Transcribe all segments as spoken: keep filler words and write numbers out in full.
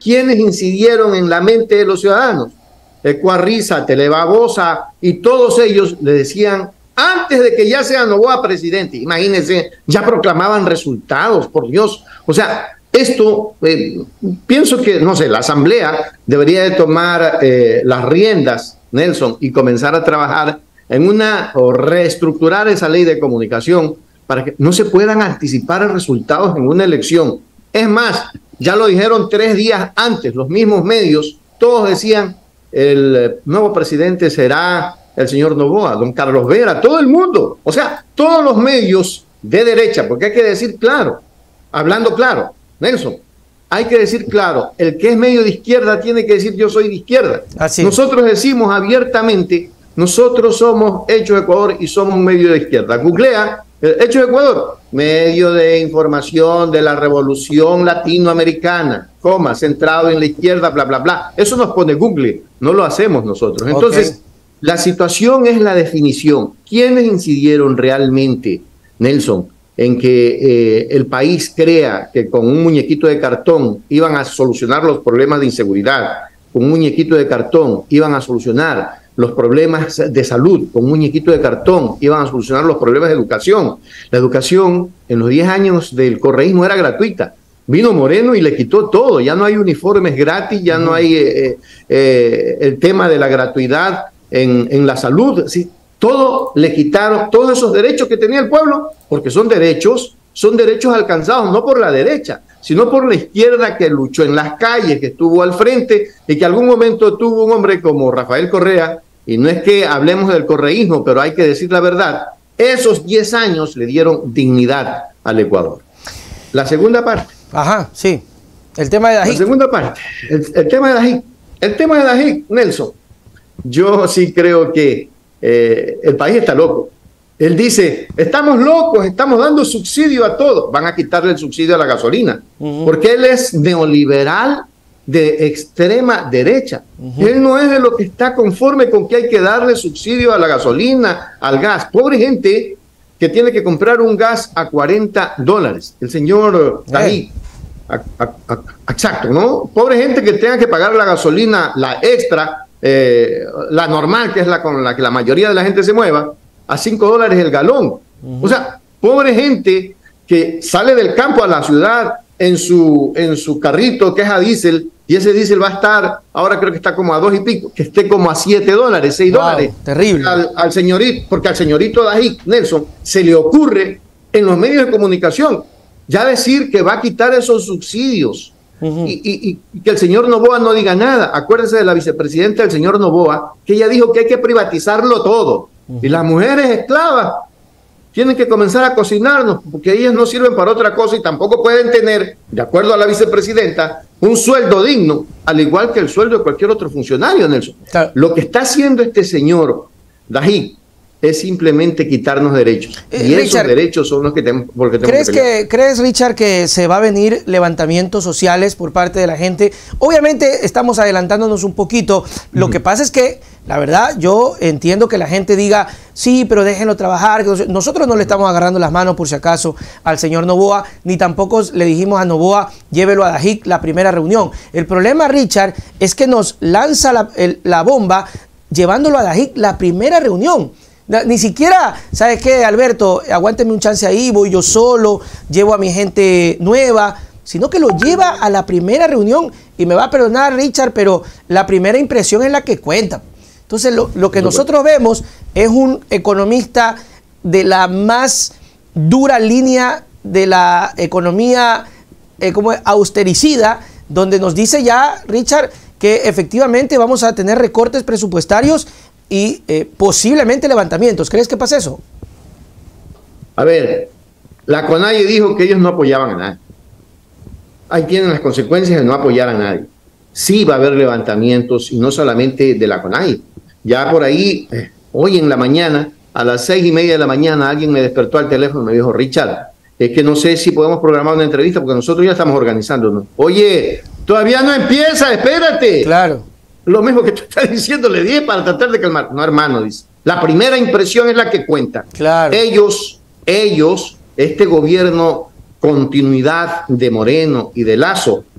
¿quiénes incidieron en la mente de los ciudadanos? Ecuarriza, Telebabosa y todos ellos le decían, antes de que ya sea Noboa presidente, imagínense, ya proclamaban resultados, por Dios. O sea, esto, eh, pienso que, no sé, la Asamblea debería de tomar eh, las riendas, Nelson, y comenzar a trabajar en una, o reestructurar esa ley de comunicación para que no se puedan anticipar resultados en una elección. Es más, ya lo dijeron tres días antes, los mismos medios, todos decían, el nuevo presidente será el señor Noboa, don Carlos Vera, todo el mundo, o sea, todos los medios de derecha, porque hay que decir claro, hablando claro, Nelson, hay que decir claro, el que es medio de izquierda tiene que decir yo soy de izquierda. Así. Nosotros decimos abiertamente, nosotros somos Hechos Ecuador y somos un medio de izquierda. Googlea Hechos Ecuador, medio de información de la revolución latinoamericana, coma, centrado en la izquierda, bla, bla, bla. Eso nos pone Google, no lo hacemos nosotros. Entonces, okay. La situación es la definición. ¿Quiénes incidieron realmente, Nelson, en que eh, el país crea que con un muñequito de cartón iban a solucionar los problemas de inseguridad, con un muñequito de cartón iban a solucionar los problemas de salud, con un muñequito de cartón iban a solucionar los problemas de educación? La educación en los diez años del correísmo era gratuita. Vino Moreno y le quitó todo, ya no hay uniformes gratis, ya no hay eh, eh, el tema de la gratuidad en, en la salud, ¿sí? Todo le quitaron, todos esos derechos que tenía el pueblo, porque son derechos, son derechos alcanzados no por la derecha, sino por la izquierda que luchó en las calles, que estuvo al frente y que algún momento tuvo un hombre como Rafael Correa, y no es que hablemos del correísmo, pero hay que decir la verdad, esos diez años le dieron dignidad al Ecuador. La segunda parte. Ajá, sí, el tema de Dajic. La segunda parte, el, el tema de Dajic. El tema de Dajic, Nelson, yo sí creo que eh, el país está loco. Él dice, estamos locos, estamos dando subsidio a todo. Van a quitarle el subsidio a la gasolina, uh-huh. porque él es neoliberal de extrema derecha. Uh-huh. Él no es de lo que está conforme con que hay que darle subsidio a la gasolina, al gas. Pobre gente que tiene que comprar un gas a cuarenta dólares. El señor Dajic, a, a, a, exacto, ¿no? Pobre gente que tenga que pagar la gasolina, la extra, eh, la normal, que es la con la que la mayoría de la gente se mueva, a cinco dólares el galón. Uh-huh. O sea, pobre gente que sale del campo a la ciudad en su, en su carrito que es a diésel, y ese diésel va a estar, ahora creo que está como a dos y pico, que esté como a siete dólares, seis wow, dólares. Terrible. Al, al señorito, porque al señorito Dajic, Nelson, se le ocurre en los medios de comunicación ya decir que va a quitar esos subsidios. Uh-huh. y, y, y que el señor Noboa no diga nada. Acuérdense de la vicepresidenta del señor Noboa, que ella dijo que hay que privatizarlo todo. Uh-huh. Y las mujeres esclavas tienen que comenzar a cocinarnos, porque ellas no sirven para otra cosa y tampoco pueden tener, de acuerdo a la vicepresidenta, un sueldo digno, al igual que el sueldo de cualquier otro funcionario, Nelson. Claro. Lo que está haciendo este señor Dajic es simplemente quitarnos derechos. Eh, y Richard, esos derechos son los que tenemos, porque tenemos ¿crees que, que ¿Crees, Richard, que se va a venir levantamientos sociales por parte de la gente? Obviamente estamos adelantándonos un poquito. Lo uh-huh. que pasa es que, la verdad, yo entiendo que la gente diga, sí, pero déjenlo trabajar. Nosotros no le estamos agarrando las manos, por si acaso, al señor Noboa, ni tampoco le dijimos a Noboa, llévelo a Dajic la primera reunión. El problema, Richard, es que nos lanza la, el, la bomba llevándolo a Dajic la primera reunión. Ni siquiera, ¿sabes qué, Alberto? Aguánteme un chance ahí, voy yo solo, llevo a mi gente nueva, sino que lo lleva a la primera reunión. Y me va a perdonar, Richard, pero la primera impresión es la que cuenta. Entonces, lo, lo que nosotros vemos es un economista de la más dura línea de la economía eh, como austericida, donde nos dice ya, Richard, que efectivamente vamos a tener recortes presupuestarios y eh, posiblemente levantamientos. ¿Crees que pasa eso? A ver, la CONAIE dijo que ellos no apoyaban a nadie. Ahí tienen las consecuencias de no apoyar a nadie. Sí va a haber levantamientos, y no solamente de la CONAIE. Ya por ahí, eh, hoy en la mañana, a las seis y media de la mañana, alguien me despertó al teléfono y me dijo, Richard, es que no sé si podemos programar una entrevista porque nosotros ya estamos organizándonos. Oye, todavía no empieza, espérate. Claro. Lo mismo que tú estás diciendo, le dije para tratar de calmar. No, hermano, dice. La primera impresión es la que cuenta. Claro. Ellos, ellos, este gobierno, continuidad de Moreno y de Lazo,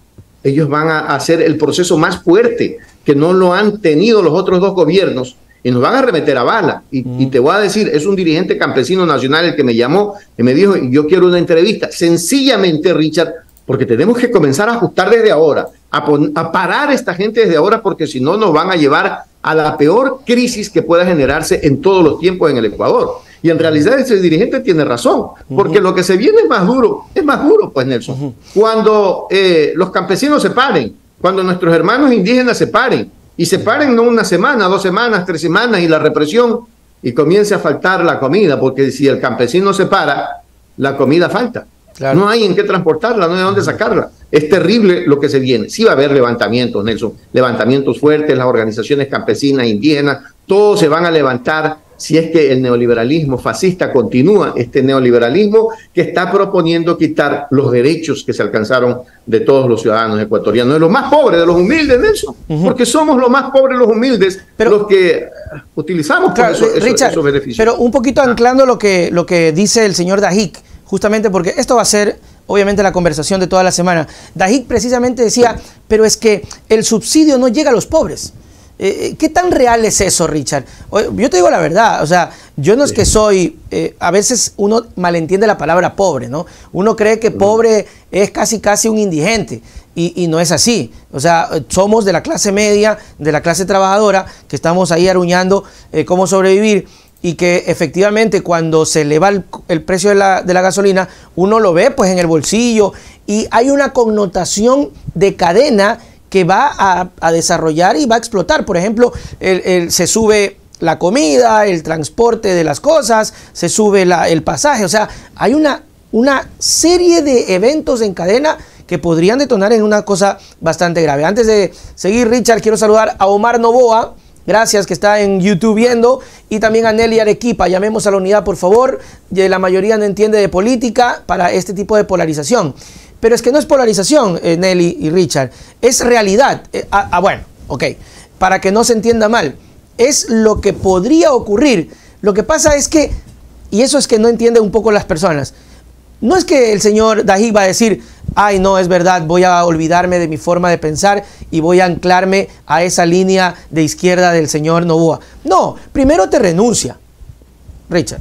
ellos van a hacer el proceso más fuerte, que no lo han tenido los otros dos gobiernos, y nos van a remeter a bala. Y, mm. y te voy a decir, es un dirigente campesino nacional el que me llamó y me dijo, yo quiero una entrevista. Sencillamente, Richard, porque tenemos que comenzar a ajustar desde ahora, a, a parar a esta gente desde ahora, porque si no nos van a llevar a la peor crisis que pueda generarse en todos los tiempos en el Ecuador. Y en realidad ese dirigente tiene razón, porque uh-huh. lo que se viene es más duro, es más duro, pues, Nelson. Uh-huh. Cuando eh, los campesinos se paren, cuando nuestros hermanos indígenas se paren, y se paren no una semana, dos semanas, tres semanas, y la represión, y comience a faltar la comida, porque si el campesino se para, la comida falta. Claro. No hay en qué transportarla, no hay de dónde sacarla. Es terrible lo que se viene. Sí va a haber levantamientos, Nelson, levantamientos fuertes, las organizaciones campesinas, indígenas, todos se van a levantar si es que el neoliberalismo fascista continúa, este neoliberalismo que está proponiendo quitar los derechos que se alcanzaron de todos los ciudadanos ecuatorianos, de los más pobres, de los humildes, Nelson, uh-huh. porque somos los más pobres, los humildes, pero, los que utilizamos claro, por eso, Richard, esos beneficios. Pero un poquito anclando ah. lo que, lo que dice el señor Dajic, justamente porque esto va a ser obviamente la conversación de toda la semana. Dajic precisamente decía, pero es que el subsidio no llega a los pobres. Eh, ¿Qué tan real es eso, Richard? Yo te digo la verdad, o sea, yo no es que soy, eh, a veces uno malentiende la palabra pobre, ¿no? Uno cree que pobre es casi casi un indigente y, y no es así. O sea, somos de la clase media, de la clase trabajadora, que estamos ahí aruñando eh, cómo sobrevivir, y que efectivamente cuando se eleva el, el precio de la, de la gasolina, uno lo ve pues en el bolsillo, y hay una connotación de cadena que va a, a desarrollar y va a explotar. Por ejemplo, el, el, se sube la comida, el transporte de las cosas, se sube la, el pasaje. O sea, hay una, una serie de eventos en cadena que podrían detonar en una cosa bastante grave. Antes de seguir, Richard, quiero saludar a Omar Novoa, gracias, que está en YouTube viendo, y también a Nelly Arequipa. Llamemos a la unidad, por favor. La mayoría no entiende de política para este tipo de polarización. Pero es que no es polarización, eh, Nelly y Richard, es realidad. Eh, ah, ah, bueno, ok, para que no se entienda mal, es lo que podría ocurrir. Lo que pasa es que, y eso es que no entienden un poco las personas, no es que el señor Dajic va a decir, ay, no, es verdad, voy a olvidarme de mi forma de pensar y voy a anclarme a esa línea de izquierda del señor Novoa. No, primero te renuncia, Richard.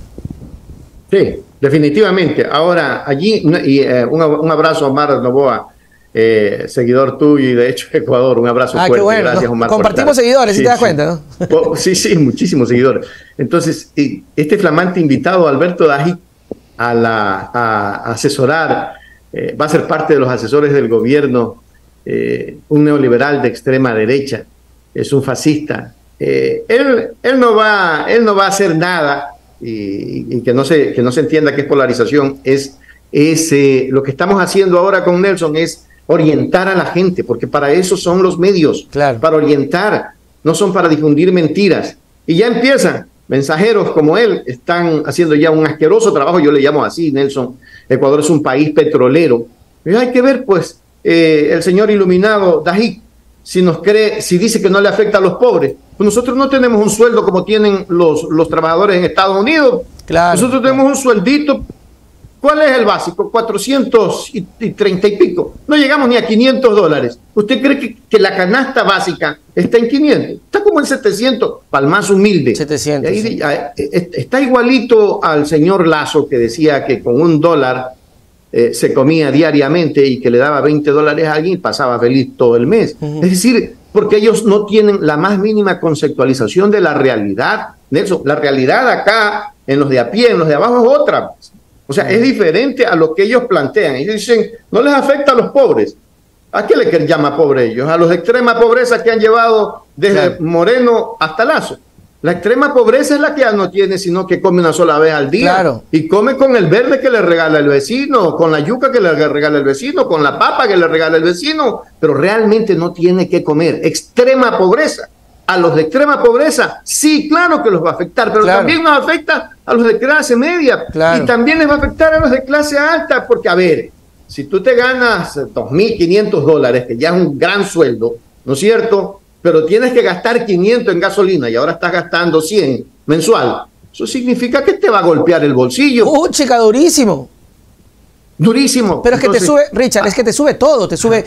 Sí, definitivamente. Ahora, allí, y, eh, un, un abrazo a Omar Novoa, eh, seguidor tuyo y de hecho Ecuador, un abrazo ah, fuerte. Qué bueno. Gracias, Omar. Compartimos seguidores, si sí, te das sí. cuenta, ¿no? Oh, sí, sí, muchísimos seguidores. Entonces, este flamante invitado, Alberto Dajic, a, la, a asesorar, eh, va a ser parte de los asesores del gobierno, eh, un neoliberal de extrema derecha, es un fascista. Eh, él, él, no va, él no va a hacer nada. Y, y que, no se, que no se entienda que es polarización, es, es eh, lo que estamos haciendo ahora con Nelson es orientar a la gente, porque para eso son los medios, claro. Para orientar, no son para difundir mentiras. Y ya empiezan, mensajeros como él están haciendo ya un asqueroso trabajo, yo le llamo así, Nelson. Ecuador es un país petrolero, pero hay que ver pues eh, el señor iluminado Dajic, si nos cree, si dice que no le afecta a los pobres. Pues nosotros no tenemos un sueldo como tienen los, los trabajadores en Estados Unidos. Claro, nosotros claro. tenemos un sueldito. ¿Cuál es el básico? cuatrocientos treinta y pico. No llegamos ni a quinientos dólares. ¿Usted cree que, que la canasta básica está en quinientos? Está como en setecientos, para el más humilde. setecientos. Ahí, sí. Está igualito al señor Lazo, que decía que con un dólar eh, se comía diariamente y que le daba veinte dólares a alguien y pasaba feliz todo el mes. Uh-huh. Es decir, porque ellos no tienen la más mínima conceptualización de la realidad. Nelson, la realidad acá, en los de a pie, en los de abajo, es otra. O sea, es diferente a lo que ellos plantean. Ellos dicen, no les afecta a los pobres. ¿A qué le llama pobre ellos? A los de extrema pobreza que han llevado desde claro. Moreno hasta Lazo. La extrema pobreza es la que ya no tiene, sino que come una sola vez al día. Claro. Y come con el verde que le regala el vecino, con la yuca que le regala el vecino, con la papa que le regala el vecino, pero realmente no tiene que comer. Extrema pobreza. A los de extrema pobreza, sí, claro que los va a afectar, pero claro. también nos afecta a los de clase media. Claro. Y también les va a afectar a los de clase alta, porque, a ver, si tú te ganas dos mil quinientos dólares, que ya es un gran sueldo, ¿no es cierto?, pero tienes que gastar quinientos en gasolina y ahora estás gastando cien mensual, eso significa que te va a golpear el bolsillo. ¡Uh, chica, durísimo! Durísimo. Pero es Entonces, que te sube, Richard, ah, es que te sube todo, te sube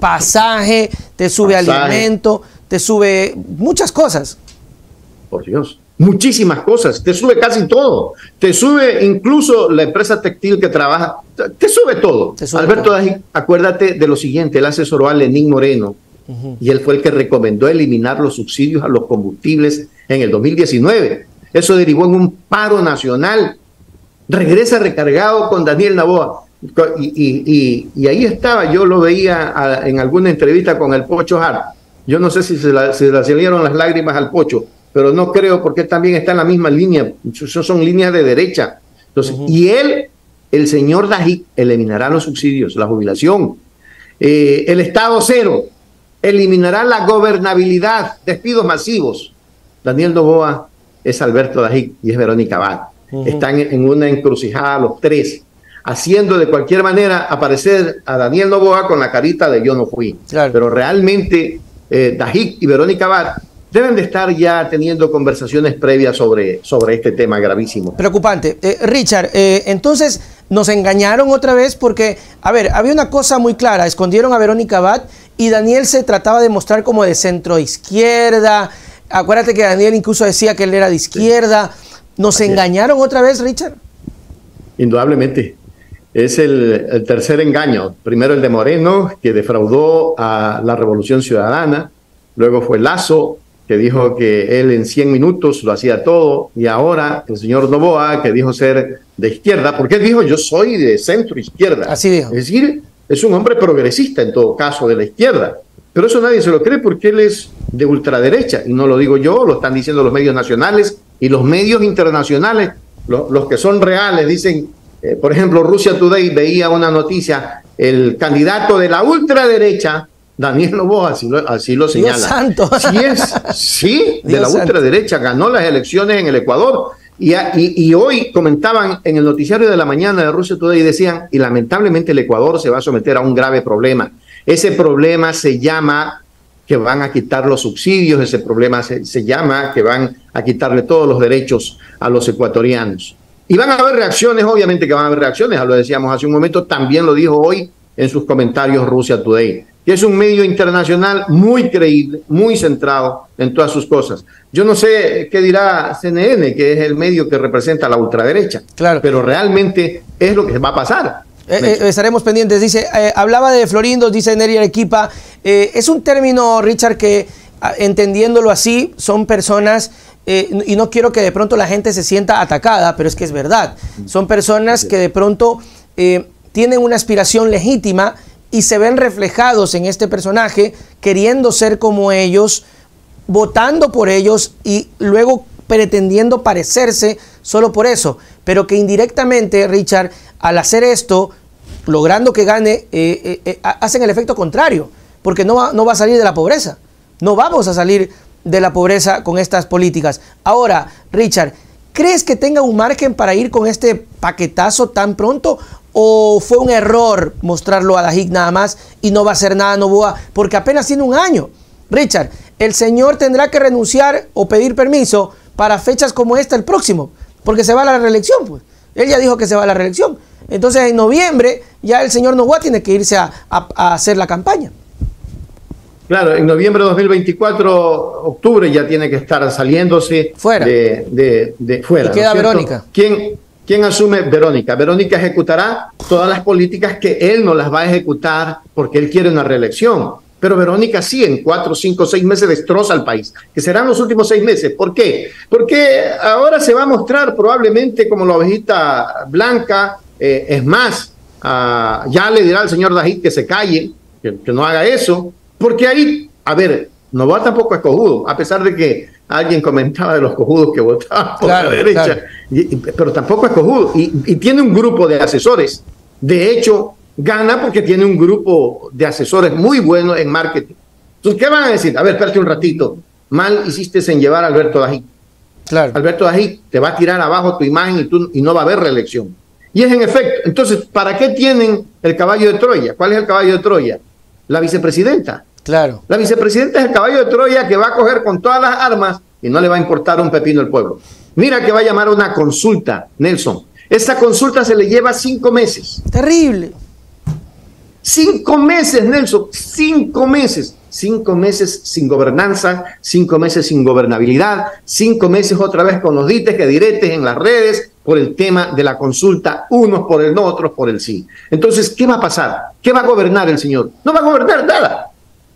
pasaje, te sube pasaje. alimento, te sube muchas cosas. Por Dios, muchísimas cosas, te sube casi todo, te sube incluso la empresa textil que trabaja, te sube todo. Te sube Alberto todo. Dajic, acuérdate de lo siguiente, él asesoró a Lenín Moreno, uh-huh. y él fue el que recomendó eliminar los subsidios a los combustibles en el dos mil diecinueve. Eso derivó en un paro nacional. Regresa recargado con Daniel Noboa. Y, y, y, y ahí estaba, yo lo veía a, en alguna entrevista con el Pocho Hart. Yo no sé si se, la, se le salieron las lágrimas al Pocho, pero no creo, porque también está en la misma línea. Eso son líneas de derecha. Entonces, uh-huh. y él, el señor Dajic, eliminará los subsidios, la jubilación, eh, el Estado cero, eliminará la gobernabilidad, despidos masivos. Daniel Noboa es Alberto Dajic y es Verónica Abad. Uh-huh. Están en una encrucijada los tres, haciendo de cualquier manera aparecer a Daniel Noboa con la carita de yo no fui. Claro. Pero realmente eh, Dajic y Verónica Abad deben de estar ya teniendo conversaciones previas sobre, sobre este tema gravísimo. Preocupante. Eh, Richard, eh, entonces nos engañaron otra vez porque, a ver, había una cosa muy clara, escondieron a Verónica Abad y Daniel se trataba de mostrar como de centro izquierda. Acuérdate que Daniel incluso decía que él era de izquierda. Sí. ¿Nos Así engañaron es. otra vez, Richard? Indudablemente. Es el, el tercer engaño. Primero el de Moreno, que defraudó a la Revolución Ciudadana. Luego fue Lasso, que dijo que él en cien minutos lo hacía todo. Y ahora el señor Noboa, que dijo ser de izquierda, porque él dijo yo soy de centro izquierda. Así dijo. Es decir, es un hombre progresista en todo caso, de la izquierda. Pero eso nadie se lo cree porque él es de ultraderecha. Y no lo digo yo, lo están diciendo los medios nacionales y los medios internacionales, los, los que son reales, dicen, eh, por ejemplo, Russia Today veía una noticia, el candidato de la ultraderecha, Daniel Noboa, así lo, así lo señala. Dios santo. Sí, es, sí de Dios la santo. ultraderecha, ganó las elecciones en el Ecuador. Y, y, y hoy comentaban en el noticiario de la mañana de Russia Today y decían, y lamentablemente el Ecuador se va a someter a un grave problema. Ese problema se llama que van a quitar los subsidios, ese problema se, se llama que van a quitarle todos los derechos a los ecuatorianos. Y van a haber reacciones, obviamente que van a haber reacciones, lo decíamos hace un momento, también lo dijo hoy en sus comentarios Russia Today, que es un medio internacional muy creíble, muy centrado en todas sus cosas. Yo no sé qué dirá C N N, que es el medio que representa a la ultraderecha, claro. pero realmente es lo que va a pasar. Eh, eh, estaremos pendientes. Dice, eh, hablaba de florindos, dice Neri Arequipa. Eh, es un término, Richard, que entendiéndolo así, son personas, eh, y no quiero que de pronto la gente se sienta atacada, pero es que es verdad. Son personas que de pronto eh, tienen una aspiración legítima y se ven reflejados en este personaje, queriendo ser como ellos, votando por ellos y luego pretendiendo parecerse solo por eso, pero que indirectamente, Richard, al hacer esto, logrando que gane, eh, eh, eh, hacen el efecto contrario, porque no va, no va a salir de la pobreza. No vamos a salir de la pobreza con estas políticas. Ahora, Richard, ¿crees que tenga un margen para ir con este paquetazo tan pronto? ¿O fue un error mostrarlo a Dajic nada más y no va a hacer nada Noboa? Porque apenas tiene un año. Richard, el señor tendrá que renunciar o pedir permiso para fechas como esta el próximo, porque se va a la reelección, pues. Él ya dijo que se va a la reelección. Entonces, en noviembre, ya el señor Noboa tiene que irse a, a, a hacer la campaña. Claro, en noviembre de dos mil veinticuatro, octubre, ya tiene que estar saliéndose fuera. De, de, de fuera. Y queda ¿no Verónica. ¿Quién, ¿Quién asume? Verónica. Verónica ejecutará todas las políticas que él no las va a ejecutar porque él quiere una reelección. Pero Verónica sí, en cuatro, cinco, seis meses destroza al país, que serán los últimos seis meses. ¿Por qué? Porque ahora se va a mostrar probablemente como la ovejita blanca. Eh, es más, uh, ya le dirá al señor Dajic que se calle, que, que no haga eso, porque ahí, a ver, Noboa tampoco es cojudo, a pesar de que alguien comentaba de los cojudos que votaban por claro, la derecha, claro. y, y, pero tampoco es cojudo, y, y tiene un grupo de asesores. De hecho, gana porque tiene un grupo de asesores muy buenos en marketing. Entonces, ¿qué van a decir? A ver, espérate un ratito. Mal hiciste en llevar a Alberto Dajic. Claro. Alberto Dajic te va a tirar abajo tu imagen y, tú, y no va a haber reelección. Y es en efecto. Entonces, ¿para qué tienen el caballo de Troya? ¿Cuál es el caballo de Troya? La vicepresidenta. Claro. La vicepresidenta es el caballo de Troya que va a coger con todas las armas y no le va a importar un pepino al pueblo. Mira que va a llamar a una consulta, Nelson. Esa consulta se le lleva cinco meses. Terrible. Cinco meses, Nelson, cinco meses. Cinco meses sin gobernanza, cinco meses sin gobernabilidad, cinco meses otra vez con los dites que diretes en las redes por el tema de la consulta, unos por el no, otros por el sí. Entonces, ¿qué va a pasar? ¿Qué va a gobernar el señor? No va a gobernar nada.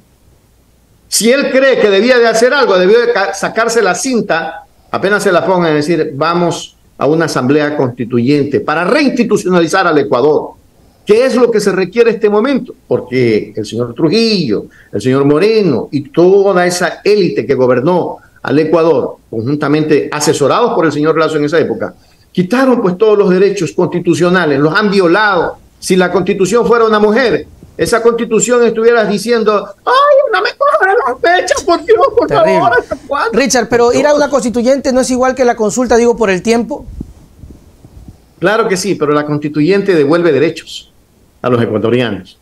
Si él cree que debía de hacer algo, debió de sacarse la cinta, apenas se la pongan y decir, vamos a una asamblea constituyente para reinstitucionalizar al Ecuador. ¿Qué es lo que se requiere en este momento? Porque el señor Trujillo, el señor Moreno y toda esa élite que gobernó al Ecuador, conjuntamente asesorados por el señor Lazo en esa época, quitaron pues todos los derechos constitucionales, los han violado. Si la Constitución fuera una mujer, esa Constitución estuviera diciendo, ¡ay, no me cojan las fechas, por Dios, por Terrible. favor! ¿Hasta cuándo? Richard, pero ir a una constituyente no es igual que la consulta, digo, por el tiempo. Claro que sí, pero la Constituyente devuelve derechos a los ecuatorianos.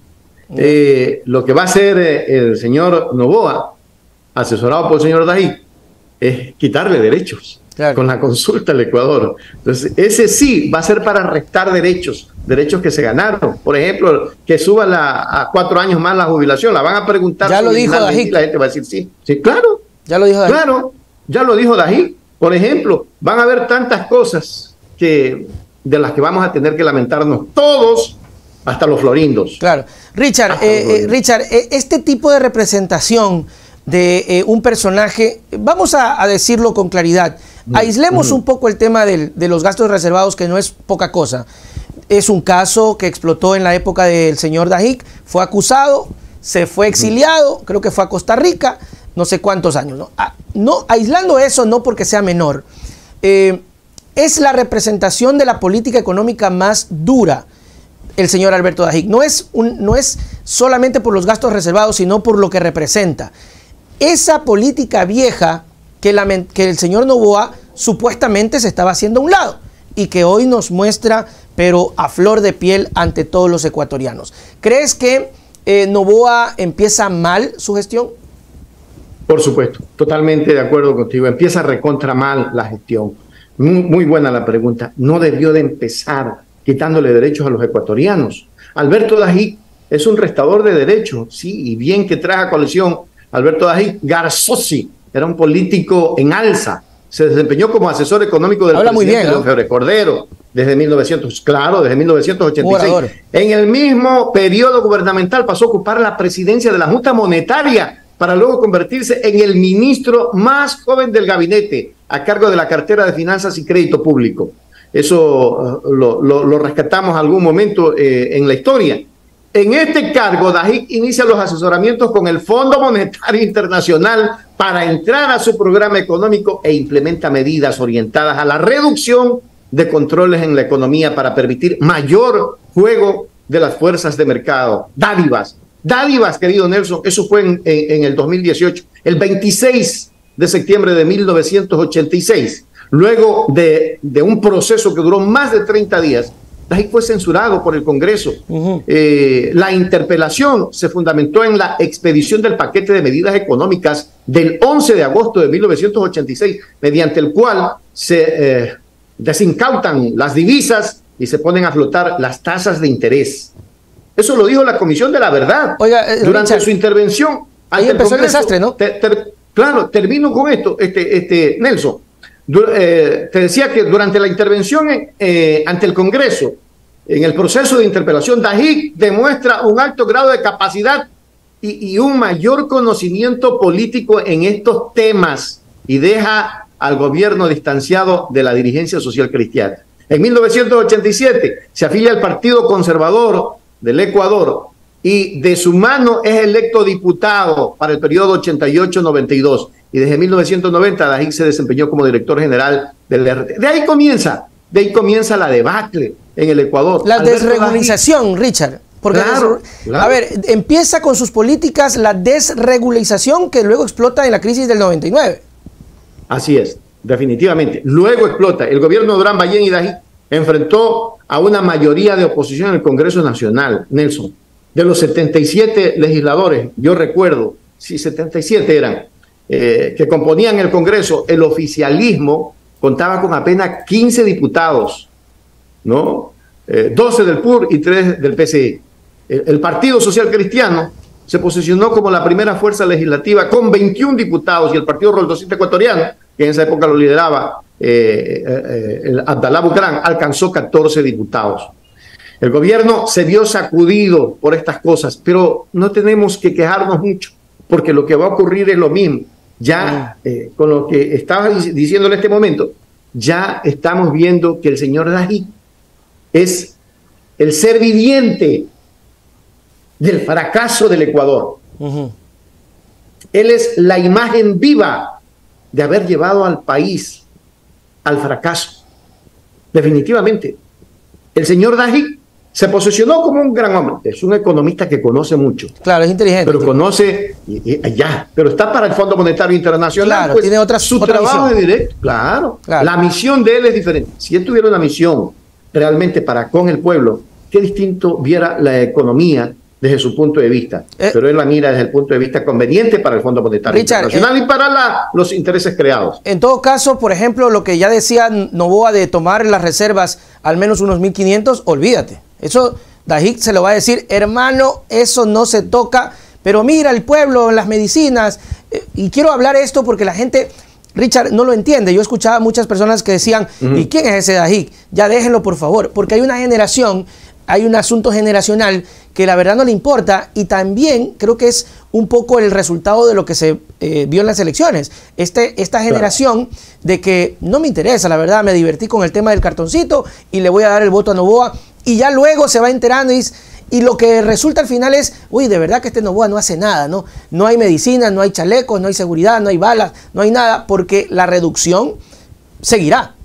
Eh, lo que va a hacer eh, el señor Noboa, asesorado por el señor Dají, es quitarle derechos claro. con la consulta al Ecuador. Entonces, ese sí va a ser para restar derechos, derechos que se ganaron. Por ejemplo, que suba la, a cuatro años más la jubilación. La van a preguntar. Ya lo dijo Dají. La gente va a decir sí. Sí, claro. Ya lo dijo Dají. Claro, ya lo dijo Dají. Por ejemplo, van a haber tantas cosas que, de las que vamos a tener que lamentarnos todos, hasta los florindos. Claro. Richard, eh, eh, Richard eh, este tipo de representación de eh, un personaje, vamos a, a decirlo con claridad, mm. aislemos mm. un poco el tema del, de los gastos reservados, que no es poca cosa. Es un caso que explotó en la época del señor Dají, fue acusado, se fue exiliado, mm. creo que fue a Costa Rica, no sé cuántos años. No, ah, no aislando eso, no porque sea menor, eh, es la representación de la política económica más dura el señor Alberto Dají. No es, un, no es solamente por los gastos reservados, sino por lo que representa. Esa política vieja que, la, que el señor Noboa supuestamente se estaba haciendo a un lado y que hoy nos muestra, pero a flor de piel ante todos los ecuatorianos. ¿Crees que eh, Noboa empieza mal su gestión? Por supuesto, totalmente de acuerdo contigo. Empieza recontra mal la gestión. Muy, muy buena la pregunta. No debió de empezar quitándole derechos a los ecuatorianos. Alberto Dají es un restaurador de derechos, sí, y bien que trae a coalición Alberto Dají. Garzosi era un político en alza, se desempeñó como asesor económico del Habla presidente muy bien, ¿no? León Cordero desde mil novecientos, claro, desde mil novecientos ochenta y seis. Jugador. En el mismo periodo gubernamental pasó a ocupar la presidencia de la Junta Monetaria para luego convertirse en el ministro más joven del gabinete a cargo de la cartera de Finanzas y Crédito Público. Eso uh, lo, lo, lo rescatamos algún momento eh, en la historia. En este cargo, Dají inicia los asesoramientos con el Fondo Monetario Internacional para entrar a su programa económico e implementa medidas orientadas a la reducción de controles en la economía para permitir mayor juego de las fuerzas de mercado. Dádivas, dádivas, querido Nelson, eso fue en, en, en el dos mil dieciocho, el veintiséis de septiembre de mil novecientos ochenta y seis. Luego de, de un proceso que duró más de treinta días, Dají fue censurado por el Congreso. Uh-huh. eh, la interpelación se fundamentó en la expedición del paquete de medidas económicas del once de agosto de mil novecientos ochenta y seis, mediante el cual se eh, desincautan las divisas y se ponen a flotar las tasas de interés. Eso lo dijo la Comisión de la Verdad. Oiga, eh, durante Richard, su intervención. Ahí empezó el desastre, ¿no? Te, te, claro, termino con esto, este, este, Nelson. Eh, te decía que durante la intervención eh, ante el Congreso, en el proceso de interpelación, Dají demuestra un alto grado de capacidad y, y un mayor conocimiento político en estos temas y deja al gobierno distanciado de la dirigencia social cristiana. En mil novecientos ochenta y siete se afilia al Partido Conservador del Ecuador y de su mano es electo diputado para el periodo ochenta y ocho noventa y dos. Y desde mil novecientos noventa Dají se desempeñó como director general del R T. De ahí comienza, de ahí comienza la debacle en el Ecuador. La Alberto desregulización, Dají. Richard. Porque claro, des... claro. A ver, empieza con sus políticas la desregulización que luego explota en la crisis del noventa y nueve. Así es, definitivamente. Luego explota. El gobierno de Durán Ballén y Dají enfrentó a una mayoría de oposición en el Congreso Nacional, Nelson. De los setenta y siete legisladores, yo recuerdo, sí, setenta y siete eran, Eh, que componían el Congreso, el oficialismo contaba con apenas quince diputados, ¿no? Eh, doce del P U R y tres del P C E. el, el Partido Social Cristiano se posicionó como la primera fuerza legislativa con veintiún diputados y el Partido Roldosista Ecuatoriano, que en esa época lo lideraba eh, eh, el Abdalá Bucaram, alcanzó catorce diputados. El gobierno se vio sacudido por estas cosas, pero no tenemos que quejarnos mucho, porque lo que va a ocurrir es lo mismo. Ya eh, con lo que estaba diciendo en este momento, ya estamos viendo que el señor Dají es el ser viviente del fracaso del Ecuador. Uh-huh. Él es la imagen viva de haber llevado al país al fracaso. Definitivamente. El señor Dají se posicionó como un gran hombre. Es un economista que conoce mucho. Claro, es inteligente. Pero conoce, y, y, ya, pero está para el Fondo Monetario Internacional. Claro, pues, tiene otra, su otra trabajo misión. es directo. Claro, claro. La misión de él es diferente. Si él tuviera una misión realmente para con el pueblo, qué distinto viera la economía desde su punto de vista. Eh, pero él la mira desde el punto de vista conveniente para el Fondo Monetario Richard, Internacional eh, y para la, los intereses creados. En todo caso, por ejemplo, lo que ya decía Noboa de tomar las reservas al menos unos mil quinientos, olvídate. Eso Dají se lo va a decir, hermano, eso no se toca, pero mira el pueblo, las medicinas. Eh, y quiero hablar esto porque la gente, Richard, no lo entiende. Yo escuchaba a muchas personas que decían, uh-huh. ¿y quién es ese Dají? Ya déjenlo, por favor, porque hay una generación, hay un asunto generacional que la verdad no le importa, y también creo que es un poco el resultado de lo que se eh, vio en las elecciones. Este, esta generación claro. de que no me interesa, la verdad, me divertí con el tema del cartoncito y le voy a dar el voto a Noboa, y ya luego se va enterando y, y lo que resulta al final es, uy, de verdad que este Noboa no hace nada, ¿no? No hay medicinas, no hay chalecos, no hay seguridad, no hay balas, no hay nada, porque la reducción seguirá.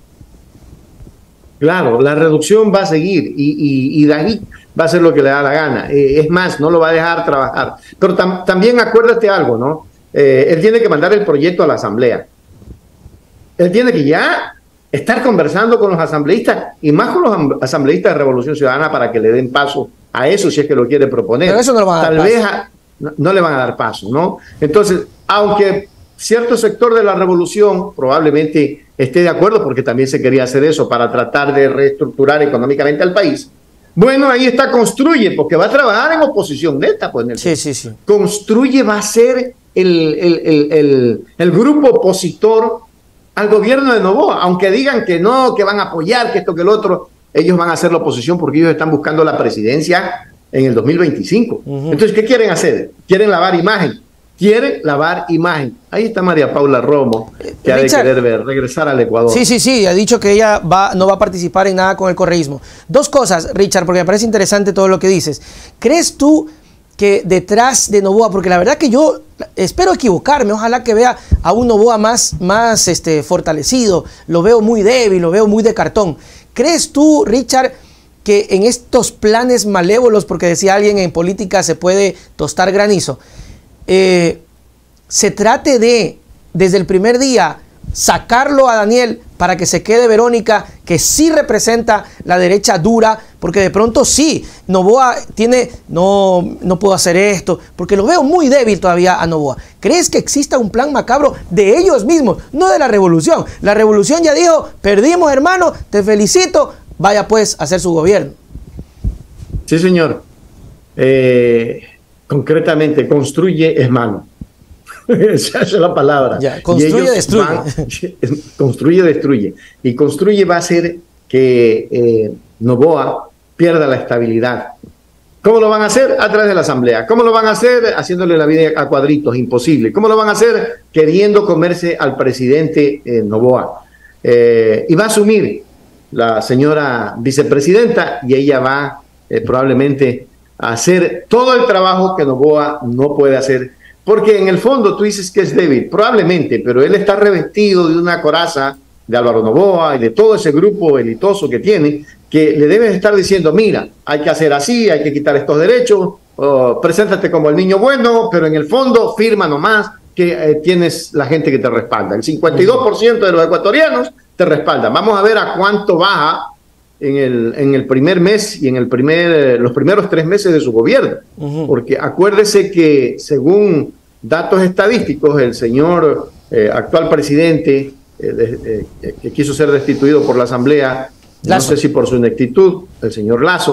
Claro, la reducción va a seguir y, y, y Dají va a hacer lo que le da la gana. Eh, es más, no lo va a dejar trabajar. Pero tam, también acuérdate algo, ¿no? Eh, él tiene que mandar el proyecto a la asamblea. Él tiene que ya estar conversando con los asambleístas y más con los asambleístas de Revolución Ciudadana para que le den paso a eso si es que lo quiere proponer. Pero eso no lo van a dar Tal paso. vez a, no, no le van a dar paso, ¿no? Entonces, aunque cierto sector de la revolución probablemente esté de acuerdo, porque también se quería hacer eso para tratar de reestructurar económicamente al país. Bueno, ahí está Construye, porque va a trabajar en oposición neta. Pues, en el sí, sí, sí. Construye va a ser el, el, el, el, el grupo opositor al gobierno de Noboa, aunque digan que no, que van a apoyar, que esto, que el otro, ellos van a hacer la oposición porque ellos están buscando la presidencia en el dos mil veinticinco. Uh-huh. Entonces, ¿qué quieren hacer? Quieren lavar imagen. Quiere lavar imagen. Ahí está María Paula Romo, que Richard, ha de querer ver, regresar al Ecuador. Sí, sí, sí, ha dicho que ella va, no va a participar en nada con el correísmo. Dos cosas, Richard, porque me parece interesante todo lo que dices. ¿Crees tú que detrás de Noboa, porque la verdad que yo espero equivocarme, ojalá que vea a un Noboa más, más este, fortalecido, lo veo muy débil, lo veo muy de cartón. ¿Crees tú, Richard, que en estos planes malévolos, porque decía alguien en política se puede tostar granizo, Eh, se trate de, desde el primer día, sacarlo a Daniel para que se quede Verónica, que sí representa la derecha dura, porque de pronto sí, Noboa tiene, no, no puedo hacer esto, porque lo veo muy débil todavía a Noboa. ¿Crees que exista un plan macabro de ellos mismos, no de la revolución? La revolución ya dijo, perdimos hermano, te felicito, vaya pues a hacer su gobierno. Sí, señor. Eh... Concretamente, construye es malo. Esa es la palabra. Ya, construye, destruye. Van, construye, destruye. Y construye va a hacer que eh, Noboa pierda la estabilidad. ¿Cómo lo van a hacer? A través de la asamblea. ¿Cómo lo van a hacer? Haciéndole la vida a cuadritos, imposible. ¿Cómo lo van a hacer? Queriendo comerse al presidente eh, Noboa. Eh, y va a asumir la señora vicepresidenta y ella va eh, probablemente hacer todo el trabajo que Noboa no puede hacer, porque en el fondo tú dices que es débil, probablemente, pero él está revestido de una coraza de Álvaro Noboa y de todo ese grupo elitoso que tiene, que le deben estar diciendo, mira, hay que hacer así, hay que quitar estos derechos, oh, preséntate como el niño bueno, pero en el fondo firma nomás que eh, tienes la gente que te respalda. El cincuenta y dos por ciento de los ecuatorianos te respaldan. Vamos a ver a cuánto baja En el, en el primer mes y en el primer, los primeros tres meses de su gobierno. Uh-huh. Porque acuérdese que según datos estadísticos, el señor eh, actual presidente eh, de, eh, que quiso ser destituido por la Asamblea, Lazo. No sé si por su ineptitud, el señor Lazo,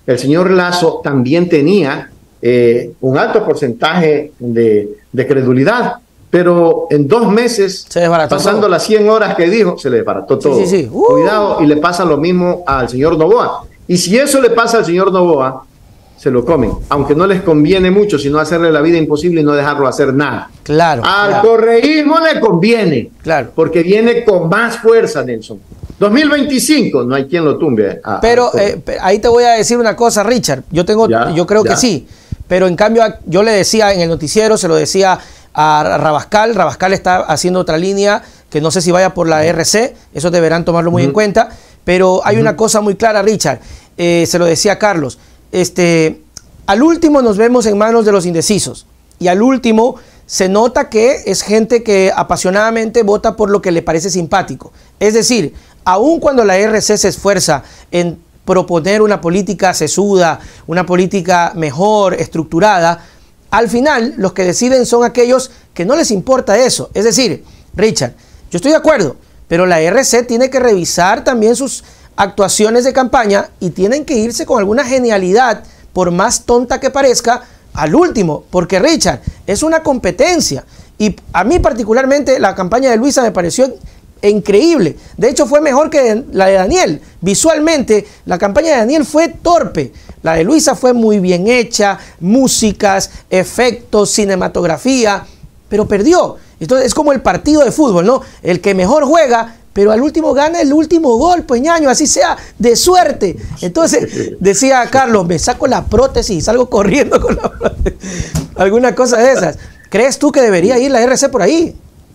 el señor Lazo también tenía eh, un alto porcentaje de, de credulidad, pero en dos meses, pasando todo. las cien horas que dijo, se le desbarató todo. Sí, sí, sí. Uh. Cuidado, y le pasa lo mismo al señor Noboa. Y si eso le pasa al señor Noboa, se lo comen, aunque no les conviene mucho, sino hacerle la vida imposible y no dejarlo hacer nada. Claro. Al claro. correísmo le conviene, claro, porque viene con más fuerza, Nelson. dos mil veinticinco, no hay quien lo tumbe. A, pero a eh, ahí te voy a decir una cosa, Richard. Yo tengo, ya, yo creo ya. que sí, pero en cambio yo le decía en el noticiero, se lo decía a Rabascal. Rabascal está haciendo otra línea que no sé si vaya por la R C, eso deberán tomarlo muy uh-huh. en cuenta, pero hay uh-huh. una cosa muy clara, Richard. Eh, se lo decía a Carlos. Este, al último nos vemos en manos de los indecisos y al último se nota que es gente que apasionadamente vota por lo que le parece simpático. Es decir, aun cuando la R C se esfuerza en proponer una política sesuda, una política mejor, estructurada, al final los que deciden son aquellos que no les importa eso. Es decir, Richard, yo estoy de acuerdo, pero la R C tiene que revisar también sus actuaciones de campaña y tienen que irse con alguna genialidad, por más tonta que parezca, al último, porque Richard, es una competencia y a mí particularmente la campaña de Luisa me pareció increíble, de hecho fue mejor que la de Daniel. Visualmente la campaña de Daniel fue torpe, la de Luisa fue muy bien hecha, músicas, efectos, cinematografía, pero perdió. Entonces es como el partido de fútbol, ¿no? El que mejor juega, pero al último gana el último gol, pues ñaño, así sea, de suerte. Entonces, decía Carlos, me saco la prótesis y salgo corriendo con la prótesis. Alguna cosa de esas. ¿Crees tú que debería ir la R C por ahí?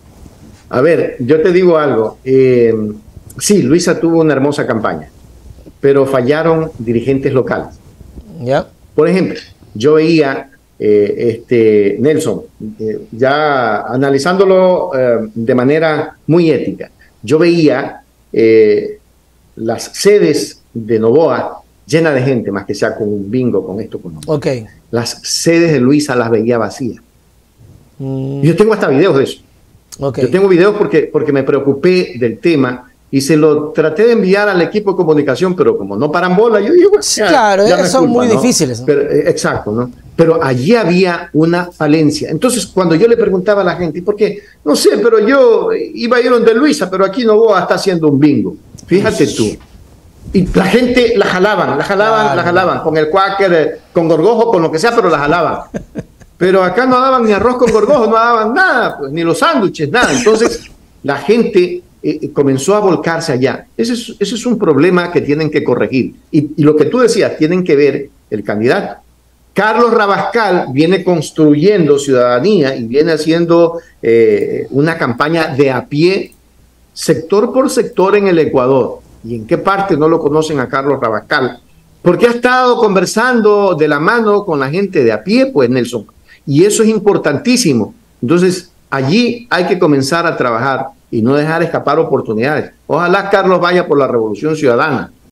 A ver, yo te digo algo. Eh, sí, Luisa tuvo una hermosa campaña, pero fallaron dirigentes locales. ¿Ya? Por ejemplo, yo veía, eh, este, Nelson, eh, ya analizándolo eh, de manera muy ética, yo veía eh, las sedes de Noboa llenas de gente, más que sea con un bingo, con esto, con Noboa. Okay. Las sedes de Luisa las veía vacías. Mm. Yo tengo hasta videos de eso. Okay. Yo tengo videos porque, porque me preocupé del tema y se lo traté de enviar al equipo de comunicación, pero como no paran bola, yo digo, bueno, ya, claro, ya son culpa, muy ¿no? difíciles, ¿no? Pero, eh, exacto, ¿no? Pero allí había una falencia. Entonces, cuando yo le preguntaba a la gente, ¿por qué? No sé, pero yo iba a ir donde Luisa, pero aquí Noboa está haciendo un bingo. Fíjate tú. Y la gente la jalaban, la jalaban, claro. la jalaban, con el cuáquer, con gorgojo, con lo que sea, pero la jalaban. Pero acá no daban ni arroz con gorgojo, no daban nada, pues, ni los sándwiches, nada. Entonces, la gente eh, comenzó a volcarse allá. Ese es, ese es un problema que tienen que corregir. Y, y lo que tú decías, tienen que ver el candidato. Carlos Rabascal viene construyendo ciudadanía y viene haciendo eh, una campaña de a pie, sector por sector en el Ecuador. ¿Y en qué parte no lo conocen a Carlos Rabascal? Porque ha estado conversando de la mano con la gente de a pie, pues, Nelson. Y eso es importantísimo. Entonces, allí hay que comenzar a trabajar y no dejar escapar oportunidades. Ojalá Carlos vaya por la Revolución Ciudadana.